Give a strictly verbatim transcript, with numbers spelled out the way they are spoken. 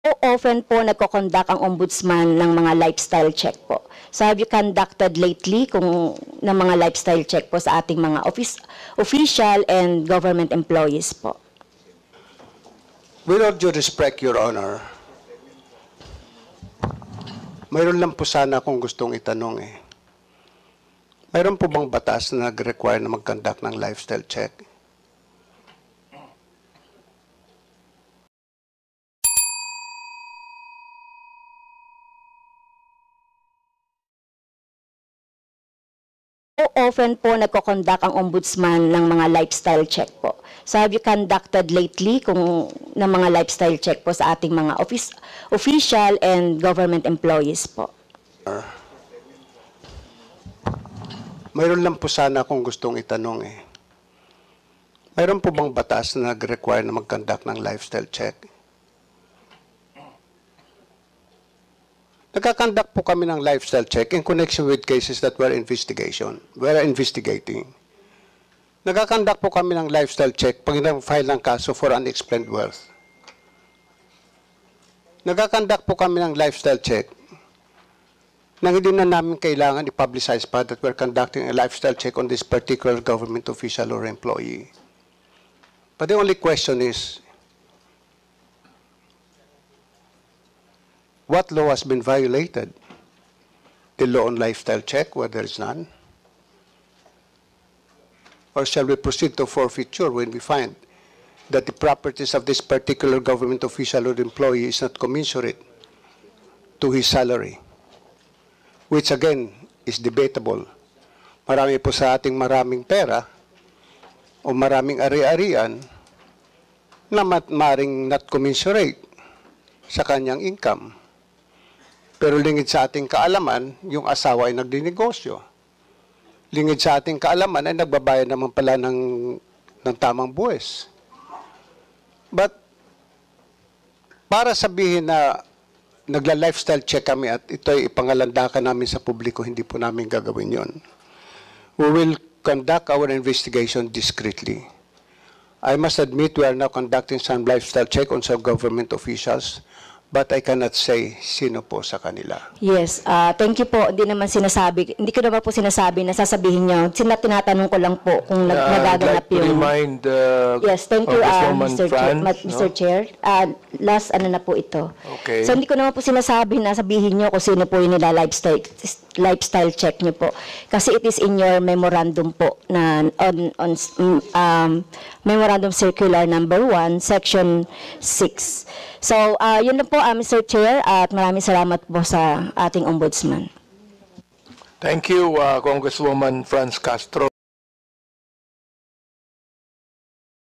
Often po nagko-conduct ang ombudsman ng mga lifestyle check po. So have you conducted lately kung ng mga lifestyle check po sa ating mga office, official and government employees po? With all due respect, Your Honor, mayroon lang po sana akong gustong itanong eh. Mayroon po bang batas na nag-require na mag-conduct ng lifestyle check? Often po nagko-conduct ang ombudsman ng mga lifestyle check po. So have you conducted lately kung ng mga lifestyle check po sa ating mga office, official and government employees po? Mayroon lang po sana akong gustong itanong eh. Mayroon po bang batas na nag-require na mag-conduct ng lifestyle check? Nagkakandak po kami ng lifestyle check in connection with cases that we're investigation. We're investigating. Nagkakandak po kami ng lifestyle check pag nag-file ng kaso for unexplained wealth. Nagkakandak po kami ng lifestyle check nang hindi na namin kailangan i-publicize pa that we're conducting a lifestyle check on this particular government official or employee. But the only question is, what law has been violated? The law on lifestyle check, where there is none? Or shall we proceed to forfeiture when we find that the properties of this particular government official or employee is not commensurate to his salary? Which again is debatable. Marami po sa ating maraming pera o maraming ari-arian na maring not commensurate sa kanyang income. Pero lingid sa ating kaalaman, yung asawa ay nagdinegosyo. Lingid sa ating kaalaman ay nagbabayad naman pala ng, ng tamang buwis. But, para sabihin na nagla-lifestyle check kami at ito ay ipangalandakan namin sa publiko, hindi po namin gagawin yon. We will conduct our investigation discreetly. I must admit we are now conducting some lifestyle check on some government officials, but I cannot say sino po sa kanila. Yes, uh, thank you po. Hindi naman sinasabi, hindi ko naman po sinasabi na sasabihin niyo. Sina tinatanong ko lang po kung nag Uh, nagaganap I'd like to yung... remind uh, Yes, thank you, uh, Congresswoman Mister Chair. Franz, Ma- Mister no? Chair. Uh, last ano na po ito. Okay. So hindi ko naman po sinasabi na sabihin niyo kung sino po yung nila lifestyle, lifestyle check niyo po. Kasi it is in your memorandum po na on, on um, Memorandum Circular number one, section six. So, uh, yun na po, uh, Mister Chair, at maraming salamat po sa ating ombudsman. Thank you, uh, Congresswoman Franz Castro.